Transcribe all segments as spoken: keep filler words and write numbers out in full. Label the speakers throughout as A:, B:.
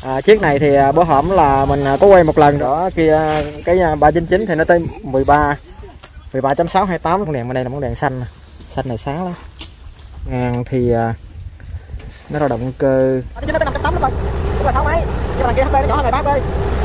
A: À, chiếc này thì bữa hổm là mình có quay một lần đó kia, cái ba chín chín thì nó tới mười ba mười ba chấm sáu hai tám. Con đèn bên đây là con đèn xanh, xanh này sáng lắm. Ngàn thì nó ra động cơ nó tới năm chấm tám lắm rồi, cũng là sáu mấy, nhưng mà đằng kia hát pê nó nhỏ hơn này bác ơi.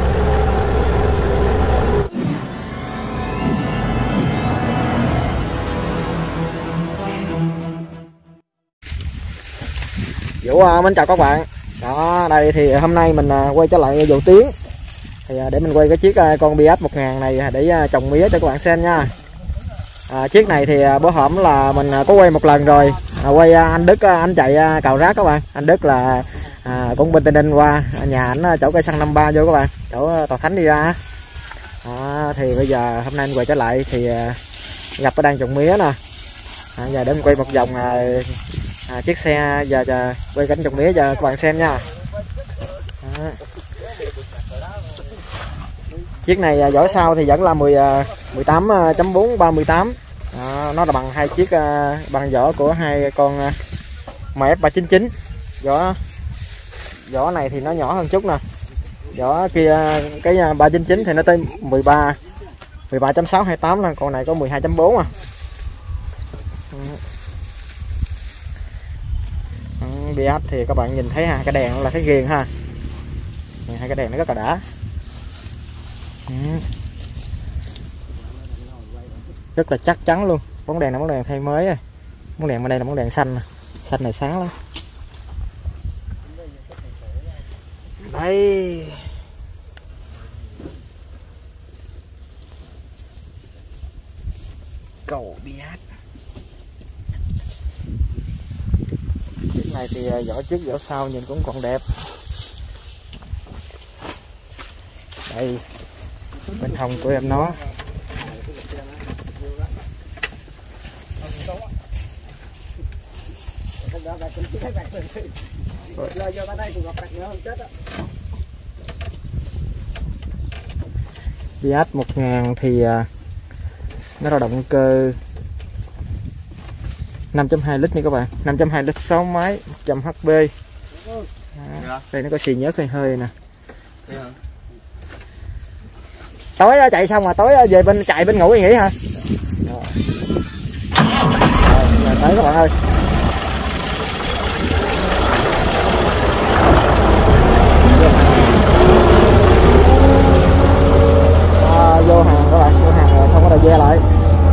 A: Vũ uh, mến chào các bạn. Đó, đây thì hôm nay mình uh, quay trở lại Vũ Tiến. Thì uh, để mình quay cái chiếc uh, con Biat một ngàn này để uh, trồng mía cho các bạn xem nha. À, chiếc này thì uh, bữa hổm là mình uh, có quay một lần rồi. À, quay uh, anh Đức, uh, anh chạy uh, cào rác các bạn. Anh Đức là uh, cũng bên Tây Ninh qua nhà ảnh uh, chỗ cây xăng năm ba vô các bạn, chỗ uh, Tòa Thánh đi ra. À, thì bây giờ hôm nay anh quay trở lại thì uh, gặp ở đang trồng mía nè. À, giờ để mình quay vòng vòng uh, À, chiếc xe giờ, giờ quay cảnh trồng mía cho các bạn xem nha. Đó. Chiếc này vỏ sau thì vẫn là mười, mười tám chấm bốn ba mươi tám. Đó, nó là bằng hai chiếc bằng vỏ của hai con em ép ba chín chín. Vỏ vỏ này thì nó nhỏ hơn chút nè. Vỏ kia cái ba chín chín thì nó tới mười ba mười ba chấm sáu hai tám là con này có mười hai chấm bốn à. Biat thì các bạn nhìn thấy ha, cái đèn là cái ghiền ha, hai cái đèn nó rất là đã. Ừ. Rất là chắc chắn luôn. Bóng đèn là bóng đèn thay mới rồi. Bóng đèn bên đây là bóng đèn xanh, xanh này sáng lắm. Đây. Cầu Biat. Chiếc này thì vỏ trước vỏ sau nhìn cũng còn đẹp. Đây, bên hông của em nó. Biat một ngàn thì nó ra động cơ năm chấm hai lít nha các bạn, năm chấm hai lít sáu máy, một trăm hát pê. Đó, đây nó có xì nhớt hơi hơi nè. Tối chạy xong mà tối về bên chạy bên ngủ thì nghỉ hả? Rồi. Rồi, tới các bạn ơi. À, vô hàng các bạn, vô hàng rồi xong rồi ve lại.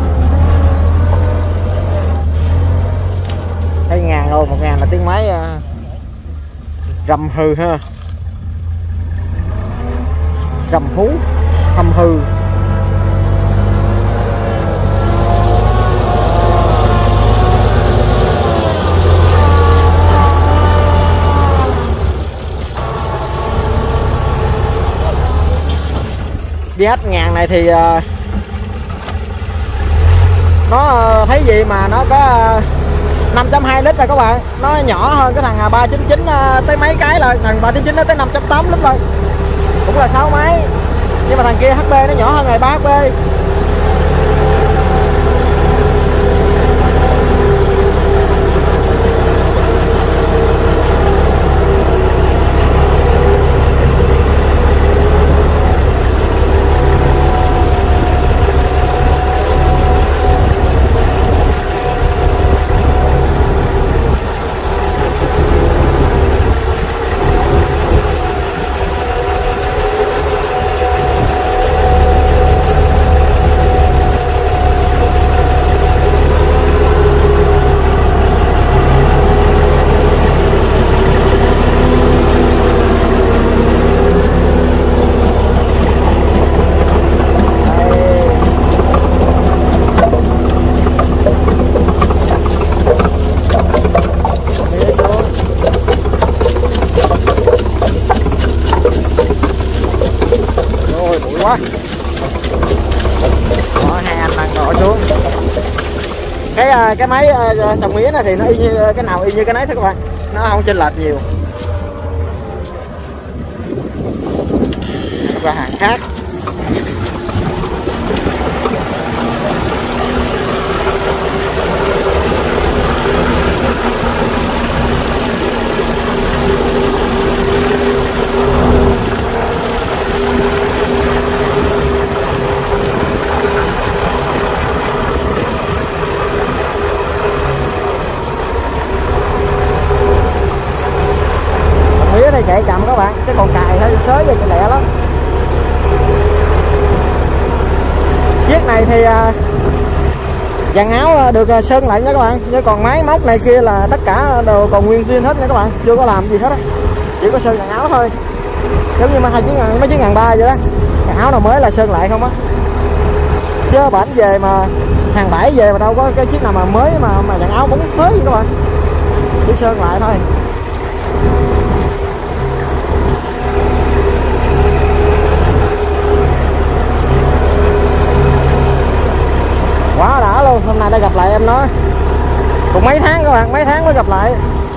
A: Thấy ngàn rồi, một ngàn là tiếng máy uh, rầm hừ ha, rầm hú thầm hừ. Biat ngàn này thì uh, nó uh, thấy gì mà nó có uh, năm chấm hai lít rồi các bạn, nó nhỏ hơn cái thằng ba chín chín tới mấy cái là thằng ba chín chín nó tới năm chấm tám lít rồi, cũng là sáu máy, nhưng mà thằng kia hát pê nó nhỏ hơn này ba hát pê. Quá. Đó, hai anh đang gọi xuống. Cái cái máy trồng mía này thì nó y như cái nào y như cái nấy thôi các bạn, nó không chênh lệch nhiều. Và hàng khác. thì chạy chậm các bạn, chứ còn cài hơi sới về cái lẹ lắm. Chiếc này thì dàn áo được sơn lại nha các bạn, chứ còn máy móc này kia là tất cả đều còn nguyên zin hết nha các bạn, chưa có làm gì hết á, chỉ có sơn dàn áo thôi, giống như mà hai chiếc ngàn mấy chiếc ngàn ba vậy đó, cái áo nào mới là sơn lại không á, chứ bản về mà hàng bãi về mà đâu có cái chiếc nào mà mới mà mà dàn áo bóng phới gì các bạn, chỉ sơn lại thôi. Quá đã luôn, hôm nay đã gặp lại em nó cũng mấy tháng các bạn, mấy tháng mới gặp lại.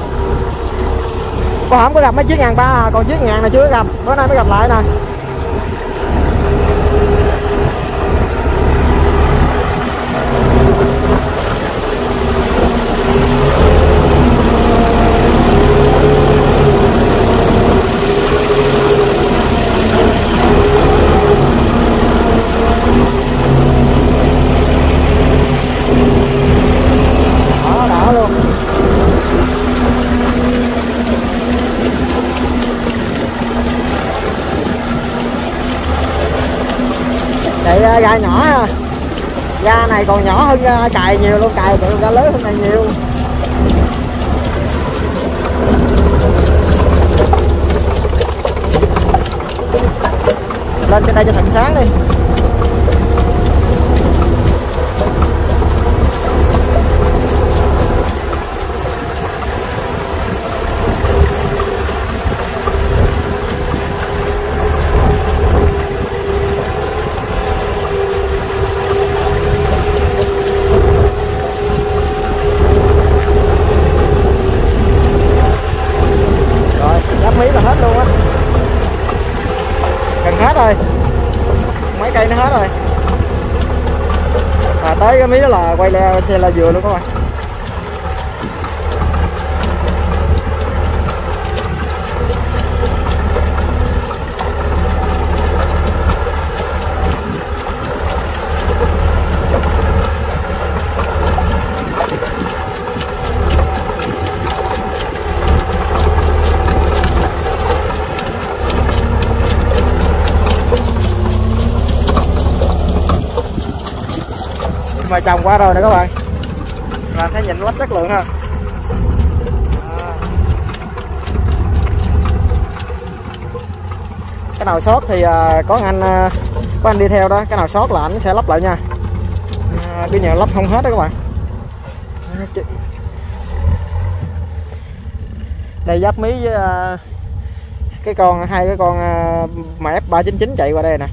A: Có hổm có gặp mấy chiếc ngàn ba à, còn chiếc ngàn này chưa có gặp, bữa nay mới gặp lại nè. Chạy ga nhỏ ha, ga này còn nhỏ hơn ga cài nhiều luôn, cài chạy ga lớn hơn này nhiều. Lên trên đây cho thịnh sáng đi. Mí là hết luôn á, gần hết rồi, mấy cây nó hết rồi, và tới cái mí đó là quay leo xe là vừa luôn các bạn. Mà trồng qua rồi nè các bạn, là thấy nhìn lắm chất lượng ha. À. Cái nào sót thì à, có anh à, có anh đi theo đó, cái nào sót là anh sẽ lắp lại nha. À, bây giờ lắp không hết đó các bạn. Đây giáp mí với à, cái con hai cái con à, mà F ba chín chín chạy qua đây nè.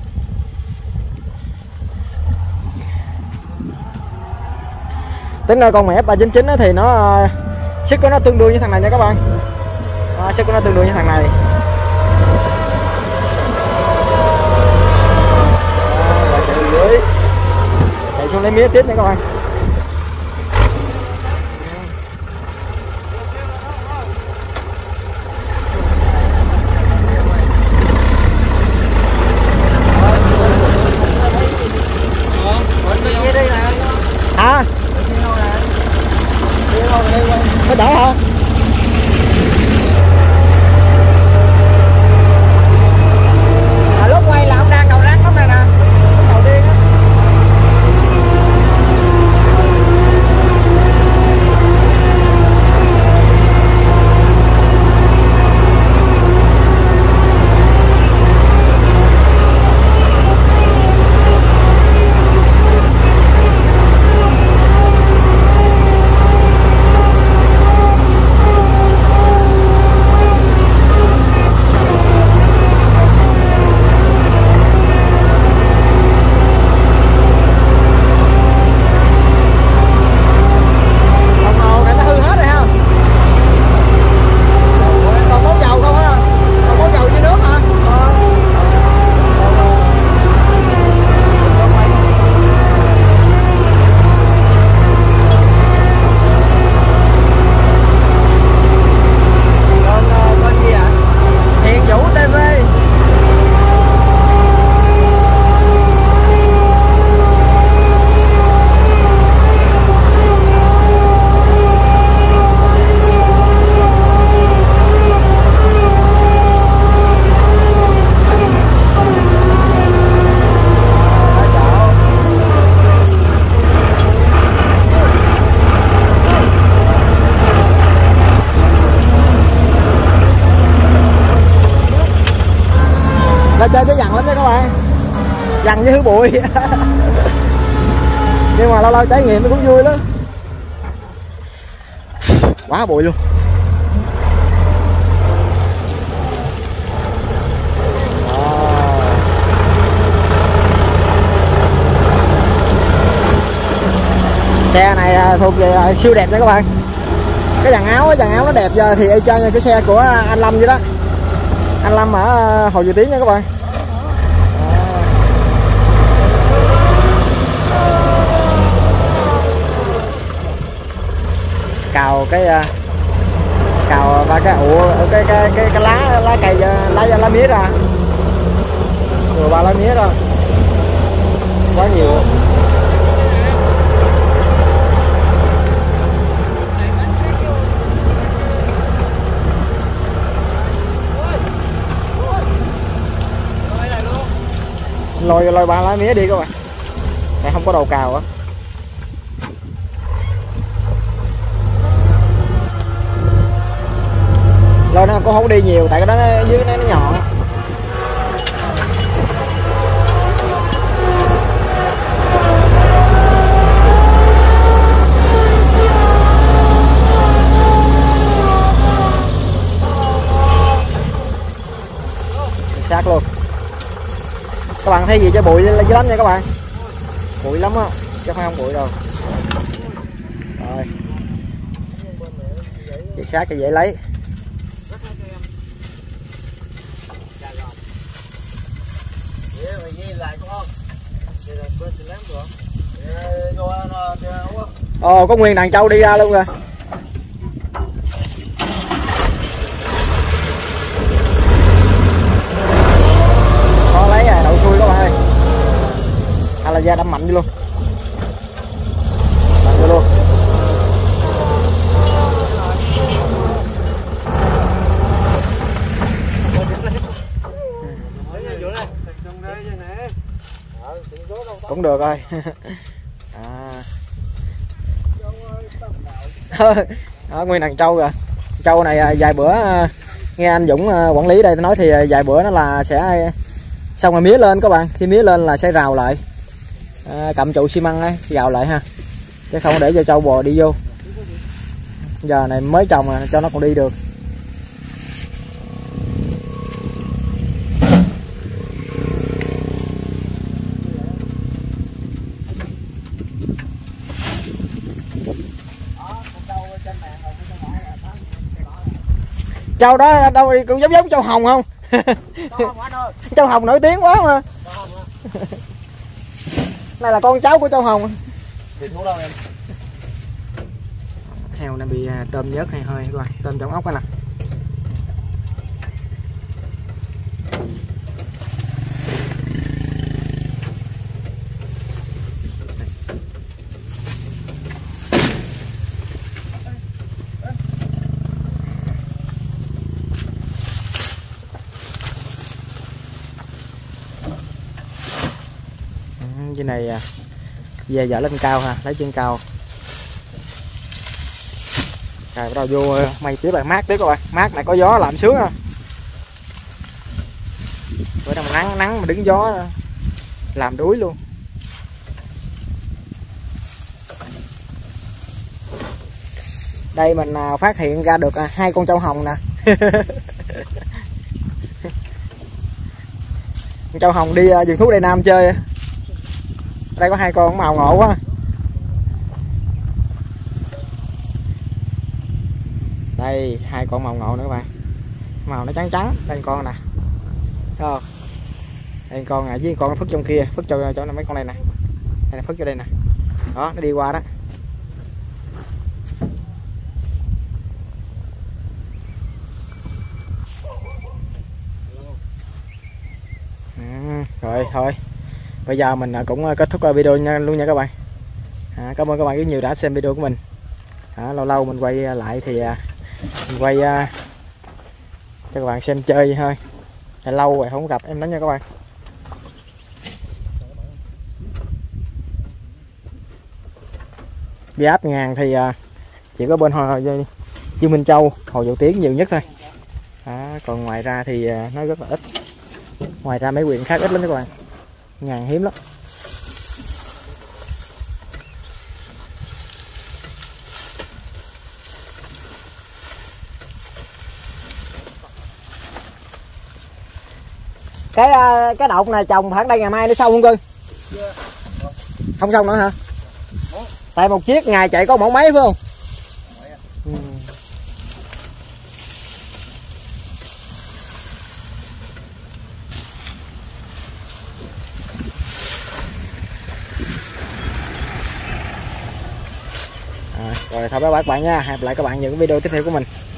A: Tính ra con mẹ F ba chín chín thì nó sức của nó tương đương với thằng này nha các bạn, à, sức của nó tương đương với thằng này. À, chạy dưới, chạy xuống lấy mía tiếp nha các bạn. Hả? Có chở hả? À, lúc quay là ông đang đầu rác lắm này nè, đầu tiên á. ta chơi cái dằn lắm nha các bạn, dằn với hứ bụi. Nhưng mà lâu lâu trải nghiệm nó cũng vui lắm, quá bụi luôn. Xe này thuộc về siêu đẹp nha các bạn. Cái dàn áo cái dàn áo nó đẹp giờ thì y chang như cái xe của anh Lâm vậy đó. Anh Lâm ở Hồ Dự Tiến nha các bạn. Cào cái cào ba cái ụ cái cái cái cái lá lá cây lá lá mía ra. Rồi ba lá mía ra. Quá nhiều. Lôi lôi ba lá mía đi các bạn. Này không có đầu cào á. Lôi nó cũng không đi nhiều tại cái đó nó, dưới nó, nó nhỏ. Sát luôn. Các bạn thấy gì cho bụi dữ lắm nha các bạn, bụi lắm á chứ không không bụi đâu. Rồi vậy sát cho dễ lấy. Ồ có nguyên đàn trâu đi ra luôn rồi. Có lấy à, đậu xui các bạn ơi. Hay là da đâm mạnh đi luôn. Mạnh vô luôn. Cũng được rồi. À. Đó, nguyên đàn trâu rồi. Trâu này vài bữa nghe anh Dũng quản lý đây nói thì vài bữa nó là sẽ xong rồi mía lên các bạn, khi mía lên là sẽ rào lại, à, cầm trụ xi măng ấy rào lại ha, chứ không để cho trâu bò đi vô. Giờ này mới trồng à, cho nó còn đi được. Trâu đó đâu cũng giống giống trâu hồng không? Trâu hồng nổi tiếng quá mà. Này là con cháu của trâu hồng. Heo nó bị tôm nhớt hay hơi các bạn, tôm trong ốc đó nè. Cái này về dở lên cao ha, lấy chân cao. Rồi bắt đầu vô mây tiếp lại mát tiếp các bạn, mát này có gió làm sướng ha. Bữa nào nắng nắng mà đứng gió làm đuối luôn. Đây mình phát hiện ra được hai con trâu hồng nè. Trâu hồng đi vườn thú Đại Nam chơi. Đây có hai con màu ngộ quá. Đây hai con màu ngộ nữa các bạn, màu nó trắng trắng. Đây con nè, thấy không? Đây con này với con nó phức trong kia, phức cho cho mấy con này nè, đây là phức cho đây nè, đó nó đi qua đó. Ừ, rồi thôi bây giờ mình cũng kết thúc video nha, luôn nha các bạn. À, cảm ơn các bạn rất nhiều đã xem video của mình. À, lâu lâu mình quay lại thì mình quay cho các bạn xem chơi thôi. À, lâu rồi không gặp em đó nha các bạn. Bi áp ngàn thì chỉ có bên Hồ Dương Minh Châu, Hồ Dầu Tiến nhiều nhất thôi. À, còn ngoài ra thì nó rất là ít. Ngoài ra mấy quyện khác ít lắm các bạn, ngàn hiếm lắm. Cái cái đậu này trồng khoảng đây ngày mai nó xong không cưng? Không xong nữa hả? Tại một chiếc ngày chạy có mẫu mấy phải không? Ừ. À, rồi thôi các bạn nha, hẹn lại các bạn những video tiếp theo của mình.